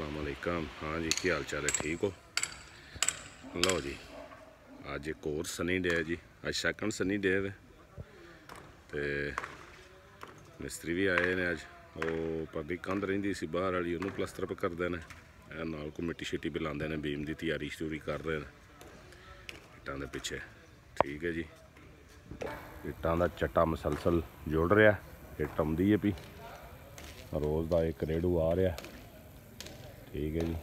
अस्सलाम वालेकुम। हाँ जी, की हाल चाल है? ठीक हो? लो जी, अज एक और सनी डे है जी। अज सैकंड सनी डे है तो मिस्त्री भी आए ने। अज वो पबी कंध रही सी बाहर वाली, उन्होंने प्लस्तर पर करते हैं। नाल को मिट्टी शिट्टी भी लाते हैं, बीम की तैयारी श्यूरी कर रहे हैं इट्टां दे पिछे। ठीक है जी, इट्टां दा चट्टा मसलसल जुड़ रहा, इट आउंदी है पी, रोज़ का एक रेड़ू आ रहा। ठीक है जी,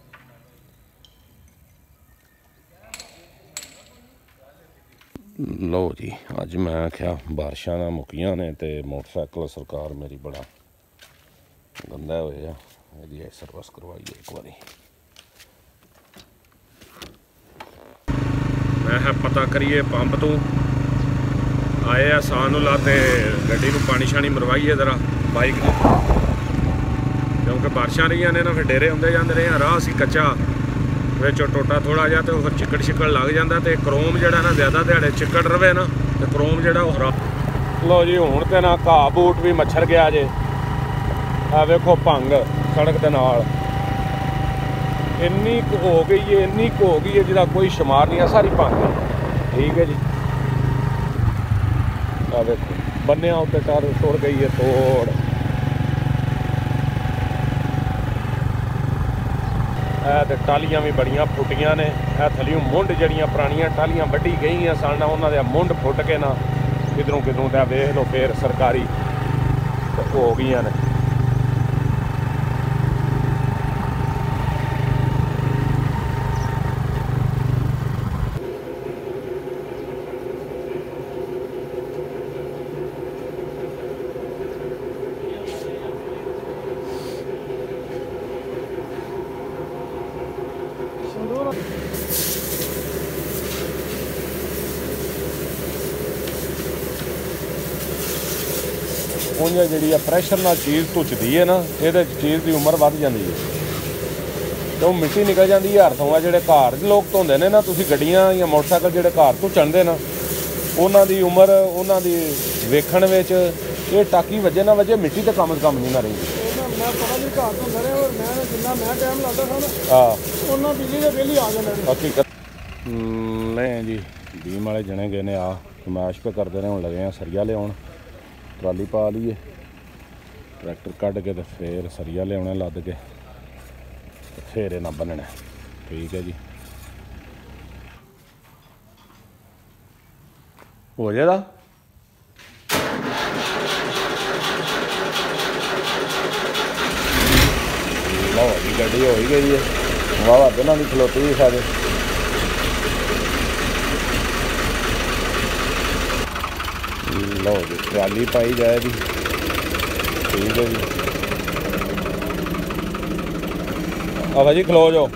लो जी, अज मैं आख्या बारिशां ना मुक्कियां ने ते मोटरसाइकिल सरकार मेरी बड़ा गंदा होया, यदि सर्विस करवाइए एक बारी। मैं पता करिए पंप तो आए आ सान लाते गड्डी को पानी शानी मरवाइए जरा बाइक ने, क्योंकि बारिशां रही ने ना, फिर डेरे आते जाते रहे। राह सी कच्चा, विचों टोटा थोड़ा जहा तो फिर चिकड़ शिकड़ लग जाता, तो क्रोम जड़ा ना ज़्यादा दिहाड़े चिकड़ रवे ना, तो क्रोम जड़ा वो खराब। लो जी, हुण ते ना घाह बूट भी मच्छर गया जे। आ वेखो भंग सड़क के नाल इन्नी हो गई है, इन्नी हो गई है जिसका कोई शुमार नहीं है, सारी भंग है। ठीक है जी, आ वेखो बन्निया उत्ते टर तुर गई है तोड़। तो टालियां भी बड़ियां फुटियां ने, थलियों मुंड जड़ियां पुरानियां टालियां वड्डी गई सन, उन्होंने मुंड फुट के ना किधरों किधरों तो वेख लो फिर सरकारी हो गई ने। उंज जी प्रैशर नाल चीज़ धुचदी है ना, ये चीज़ की उम्र वध जाती है, तो मिट्टी निकल जाती है हर थोड़ा। जोड़े घर लोग धोंदे ने ना, तुसीं गड्डियां या मोटरसाइकिल जोड़े घर तो चढ़ते ना, उन्हां दी उम्र उन्हां दी वेखण विच ये टाकी वजे ना वजे, मिट्टी तो कम से कम नहीं ना रही। हकीकत नहीं जी, बीम वाले जने गए ने, आ मैश पे करते हैं, हूँ लगे हैं सरिया लिया, ट्राली पा लीए, ट्रैक्टर कढ़ के तो फिर सरिया लिया लद के, फिर इन्हें बनना। ठीक है जी, हो जाएगा। लो जी, गड्डी हो ही गई है, वाह दिनों की खलोती भी सारे। लो जी, ट्राली पाई जाए जी। ठीक है जी, आवा जी खलो जाओ।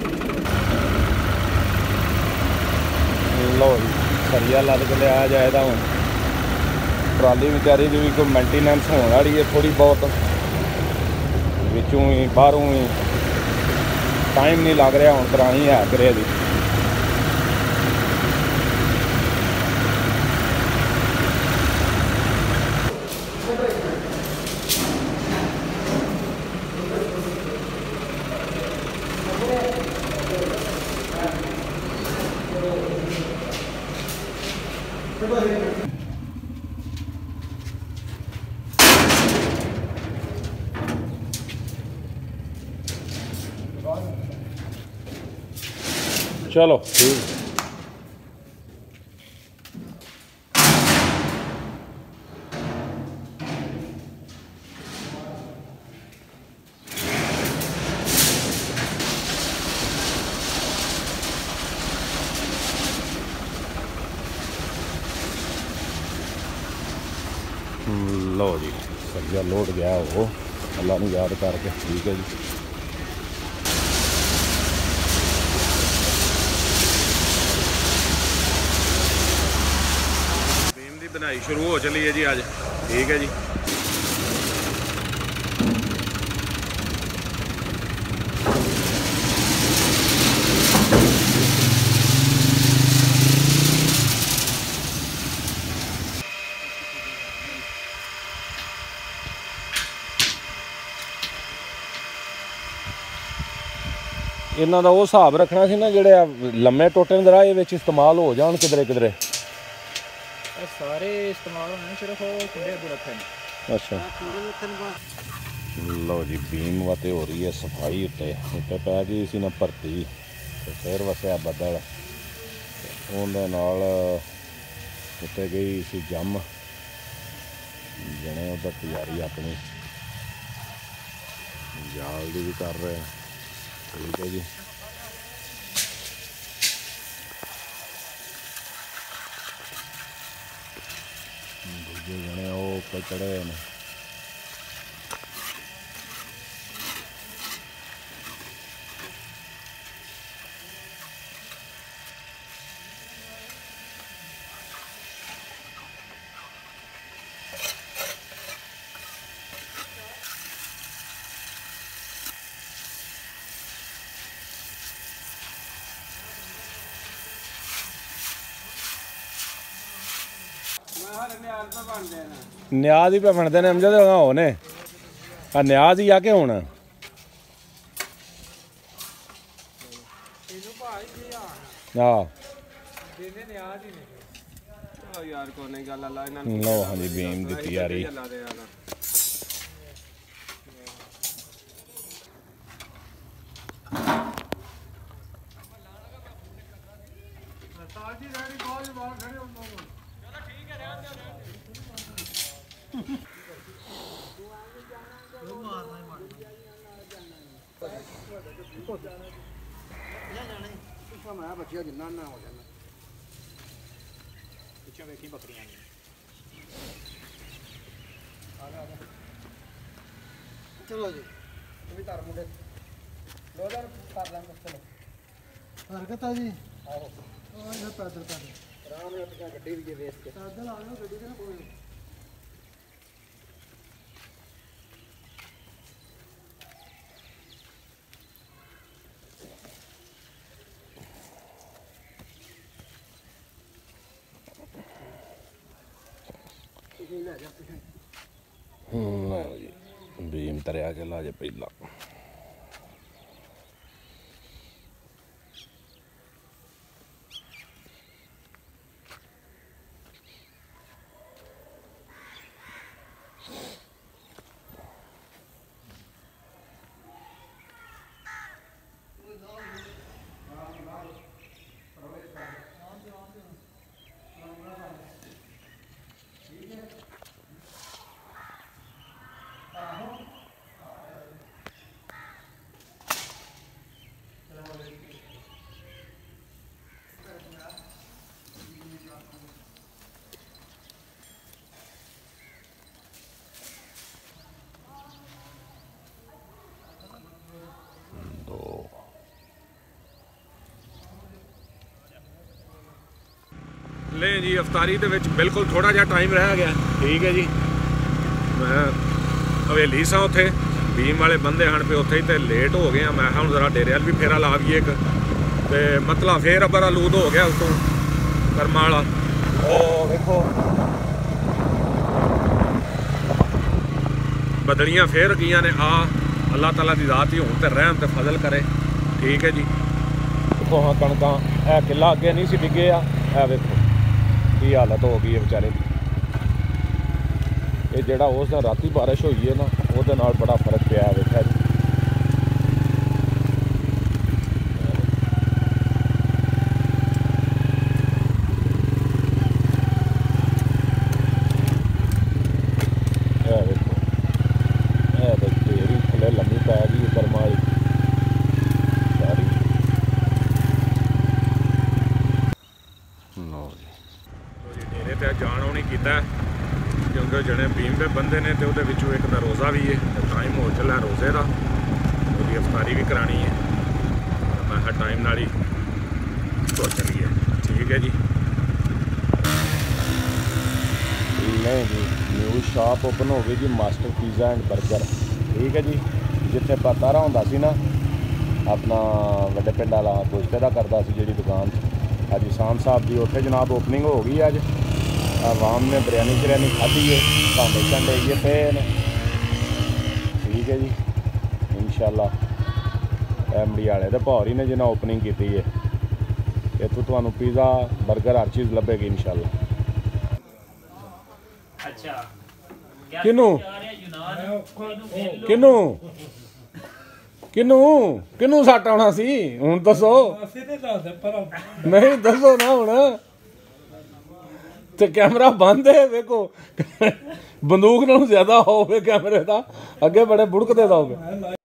लो जी, सरिया लद के लिया जाए तो हूँ ट्राली बेचारी की भी कोई मेंटेनेंस होने वाली है थोड़ी बहुत, विचों ही बाहरों ही टाइम नहीं लग रहा, हूँ करानी है करे दी। चलो ठीक, लो जी, सरिया लोड गया वो, अल्लाह ने याद करके। ठीक है जी, बीम की बनाई शुरू हो चली है जी अज। ठीक है जी, ਇਹਨਾਂ ਦਾ ਉਹ ਹਿਸਾਬ ਰੱਖਣਾ ਸੀ ਨਾ ਜਿਹੜੇ ਲੰਮੇ ਟੋਟੇ ਦੇ ਰਾਹ ਇਹ ਵਿੱਚ ਇਸਤੇਮਾਲ ਹੋ ਜਾਣ ਕਿਧਰੇ ਕਿਧਰੇ ਸਾਰੇ ਇਸਤੇਮਾਲ ਹੋਣੇ ਸਿਰਫ ਉਹ ਖੁੱਲੇ ਅੱਗੇ ਰੱਖੇ ਨੇ ਅੱਛਾ ਲਓ ਜੀ बीम वाते हो रही है सफाई उत्ते उत्ते पै गई सी ना भरती ते फिर वसिया बदल ਉਹਦੇ ਨਾਲ ਉੱਤੇ गई सी जम जने उधर तैयारी अपनी जाल दी भी कर रहे ठीक है जी दूजे जने वो ऊपर चढ़े ने ਨਿਆਜ਼ ਹੀ ਬਣਦੇ ਨੇ ਅਮਜਦ ਹੋਣੇ ਆ ਨਿਆਜ਼ ਹੀ ਆ ਕੇ ਹੁਣ ਹਾਂ ਯਾਰ ਕੋਨੇ ਗੱਲ ਅੱਲਾ ਇਹਨਾਂ ਨੂੰ ਲੋ ਹਾਂਜੀ ਬੀਮ ਦੀ ਤਿਆਰੀ मैं बच्चिया जिन्ना ना हो जाना ਪਿੱਛੇ ਵੇਖੀ ਬੱਕਰੀਆਂ ਨੇ चलो जी भी तार मुंडे दो कर लांगे चलो हरकत है जी आओ इधर पैदल आराम से अपनी गड्डी भी वेच के पैदल आ जाओ गड्डी के ना कोई बीम तरिया के ला जे पहला ले जी अफतारी दे विच बिल्कुल थोड़ा जिहा टाइम रह गया ठीक है जी मैं हवेली सा उत्थे बीम वाले बंदे हन पे उत्थे ते लेट हो गए मैं हुण जरा डेरे वाल भी फेरा ला गई एक ते मतलब फिर अबर आलूद हो गया उतों कर्मा वाला देखो बदलियां फिर गईयां ने अल्लाह ताला दी ज़ात ही हुण ते रहम ते फजल करे ठीक है जी देखो हाँ कणकां ए किला अगे नहीं सी डिगे आ वेखो की हालत हो गई है बेचारे की ये जोड़ा उस दिन राती बारिश हुई है ना वो बड़ा फर्क पिया देखा जी थले लम्मी पै गई गर्मा सारी डेरे जान आनी किया क्योंकि जने बीम के बंदे ने तो एक दा रोज़ा भी है टाइम हो चला रोज़े का वो अफतारी भी करानी है मैं टाइम नाल ही तो चलिए ठीक है जी नहीं जी न्यू शॉप ओपन हो गई जी मास्टर पिज़्ज़ा एंड बर्गर ठीक है जी जिथे पतारा होंदा सी ना अपना वड्डे पिंड वाला दोस्ते का करता सी जी दुकान अज शाम साहब की उत्थे जनाब ओपनिंग हो गई अज आवाम ने बिरयानी शरयानी खाधी है भांडे शांडे ये पे ने ठीक है जी इंशाल्लाह ਮੜਿਆਲੇ ਦੇ ਭੌਰੀ ਨੇ ਜਿਹਨਾਂ ਓਪਨਿੰਗ ਕੀਤੀ ਹੈ। ਇੱਥੋਂ ਤੁਹਾਨੂੰ ਪੀਜ਼ਾ 버ਗਰ ਹਰ ਚੀਜ਼ ਲੱਭੇਗੀ ਇਨਸ਼ਾਅੱਲਾ। ਅੱਛਾ ਕਿਨੂੰ ਕਿਨੂੰ ਸੱਟ ਆਉਣਾ ਸੀ ਹੁਣ ਦੱਸੋ। ਨਹੀਂ ਦੱਸੋ ਨਾ ਹੁਣ ਤੇ ਕੈਮਰਾ ਬੰਦ ਹੈ ਵੇਖੋ ਬੰਦੂਕ ਨਾਲੋਂ ਜ਼ਿਆਦਾ ਹੋਵੇ ਕੈਮਰੇ ਦਾ ਅੱਗੇ ਬੜੇ ਬੁੜਕਦੇ ਦੋਗੇ।